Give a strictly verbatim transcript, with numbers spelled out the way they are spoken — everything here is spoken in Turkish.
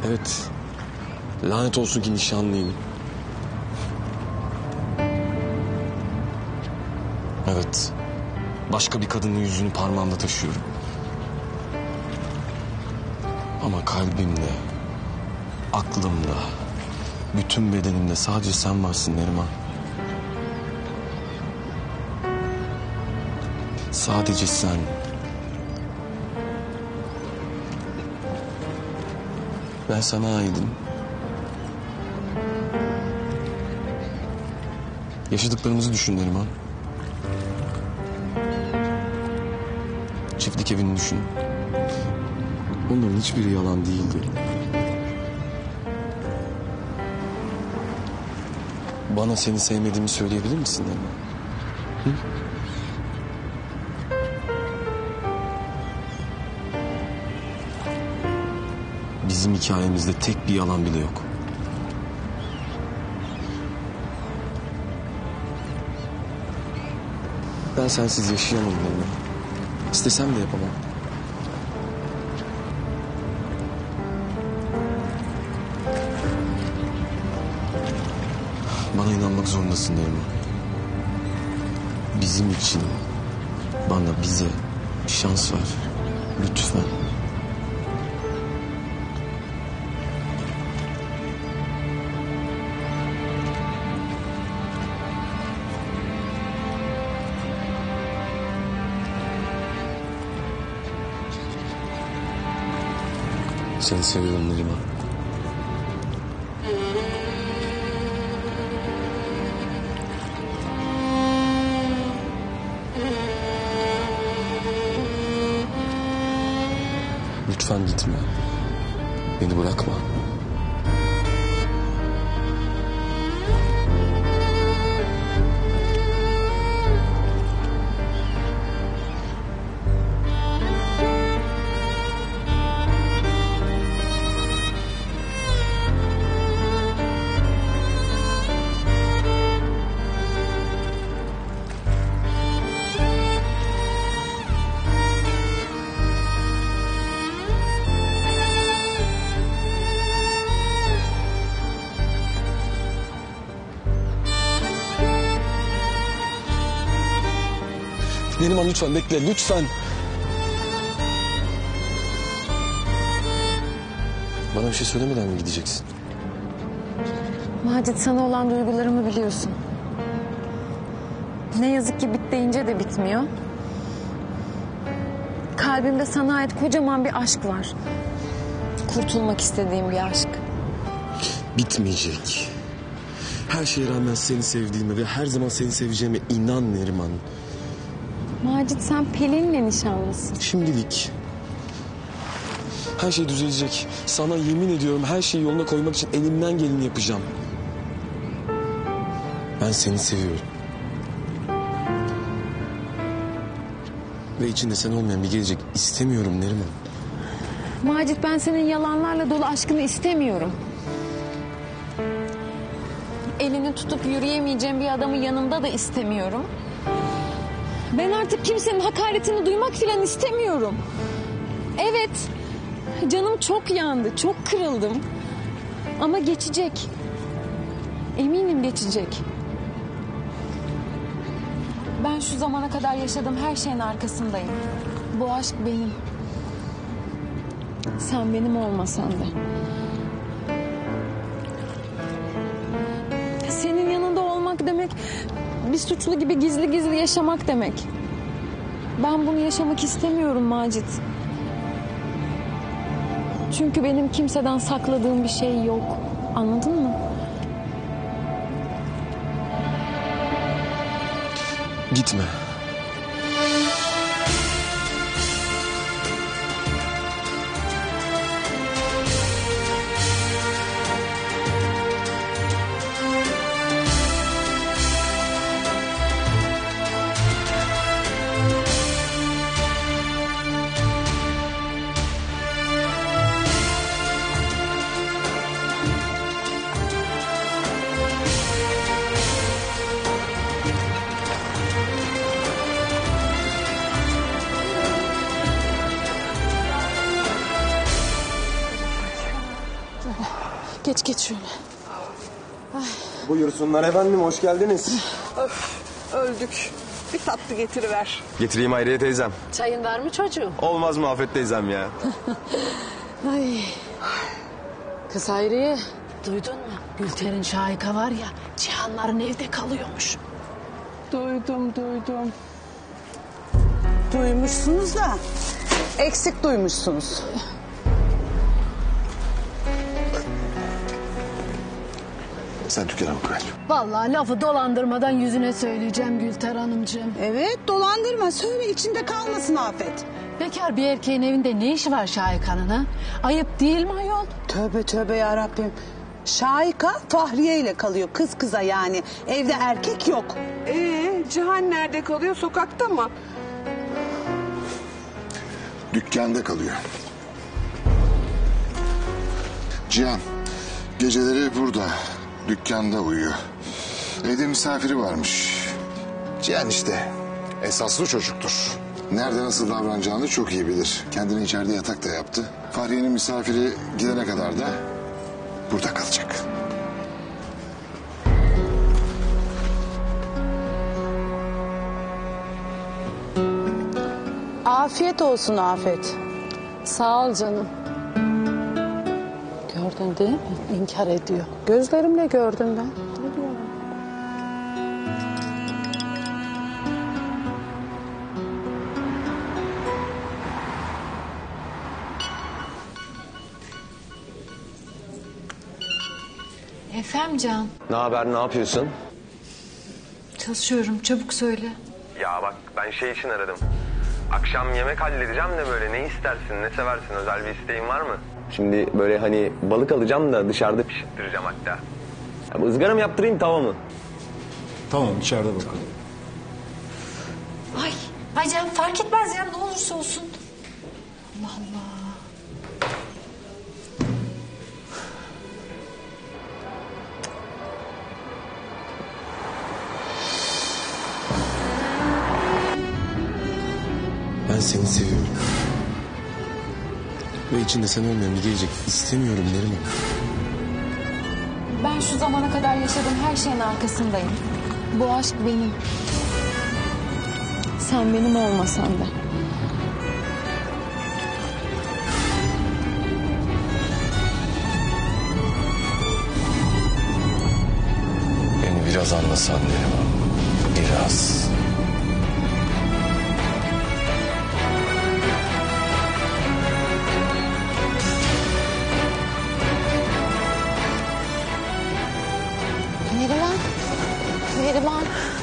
Evet. Lanet olsun ki nişanlıyım. Evet. Başka bir kadının yüzünü parmağımda taşıyorum. Ama kalbimde, aklımda, bütün bedenimde sadece sen varsın Neriman. Sadece sen. Ben sana aidim. Yaşadıklarımızı düşün Neriman. Çiftlik evini düşün. Onların hiçbiri yalan değildi. Bana seni sevmediğimi söyleyebilir misin Neriman? Hı? Bizim hikayemizde tek bir yalan bile yok. Ben sensiz yaşayamam Neriman. İstesem de yapamam. Bana inanmak zorundasın Neriman. Bizim için, bana, bize şans ver. Lütfen. Seni seviyorum Neriman. Lütfen gitme. Beni bırakma. Neriman lütfen bekle, lütfen. Bana bir şey söylemeden mi gideceksin? Macit, sana olan duygularımı biliyorsun. Ne yazık ki bit deyince de bitmiyor. Kalbimde sana ait kocaman bir aşk var. Kurtulmak istediğim bir aşk. Bitmeyecek. Her şeye rağmen seni sevdiğime ve her zaman seni seveceğime inan Neriman. Macit, sen Pelin'le nişanlısın. Şimdilik. Her şey düzelecek. Sana yemin ediyorum her şeyi yoluna koymak için elimden geleni yapacağım. Ben seni seviyorum. Ve içinde sen olmayan bir gelecek istemiyorum Neriman. Macit, ben senin yalanlarla dolu aşkını istemiyorum. Elini tutup yürüyemeyeceğim bir adamı yanımda da istemiyorum. Ben artık kimsenin hakaretini duymak filan istemiyorum. Evet, canım çok yandı, çok kırıldım. Ama geçecek. Eminim geçecek. Ben şu zamana kadar yaşadığım her şeyin arkasındayım. Bu aşk benim. Sen benim olmasan da. Senin yanında olmak demek bir suçlu gibi gizli gizli yaşamak demek. Ben bunu yaşamak istemiyorum Macit. Çünkü benim kimseden sakladığım bir şey yok. Anladın mı? Gitme. geç geç şöyle. Buyursunlar efendim, hoş geldiniz. Öf, öldük. Bir tatlı getiriver. Getireyim Hayriye teyzem. Çayın var mı çocuğum? Olmaz mı Afet teyzem ya? Ay. Kız Hayriye, duydun mu? Gülter'in Şahika var ya, Cihanların evde kalıyormuş. Duydum, duydum. Duymuşsunuz da eksik duymuşsunuz. Sen dükkana bak ver. Vallahi lafı dolandırmadan yüzüne söyleyeceğim Gülter Hanımcığım. Evet, dolandırma. Söyle, içinde kalmasın Afet. Bekar bir erkeğin evinde ne işi var Şahika'nın ha? Ayıp değil mi ayol? Tövbe tövbe ya Rabbim. Şahika Fahriye ile kalıyor, kız kıza yani. Evde erkek yok. Ee, Cihan nerede kalıyor, sokakta mı? Dükkanda kalıyor. Cihan geceleri burada. Dükkanda uyuyor. Evde misafiri varmış. Cihan işte esaslı çocuktur. Nerede nasıl davranacağını çok iyi bilir. Kendine içeride yatak da yaptı. Fahriye'nin misafiri gidene kadar da burada kalacak. Afiyet olsun Afet. Sağ ol canım. Gördün değil mi? İnkar ediyor. Gözlerimle gördüm ben. Ne diyor? Efendim Can. Ne haber, ne yapıyorsun? Çalışıyorum, çabuk söyle. Ya bak ben şey için aradım. Akşam yemek halledeceğim de böyle ne istersin, ne seversin, özel bir isteğin var mı? Şimdi böyle hani balık alacağım da dışarıda pişirttireceğim hatta. Ya bu ızgara mı yaptırayım, tava mı? Tamam, içeride bakalım. Ay, ay Can fark etmez ya, ne olursa olsun. Allah Allah. Ben seni seviyorum. Ve içinde sen olmayan bir gelecek istemiyorum Neriman. Ben şu zamana kadar yaşadığım her şeyin arkasındayım. Bu aşk benim. Sen benim olmasan da. Beni biraz anlasan Neriman. Biraz. Neriman, Neriman.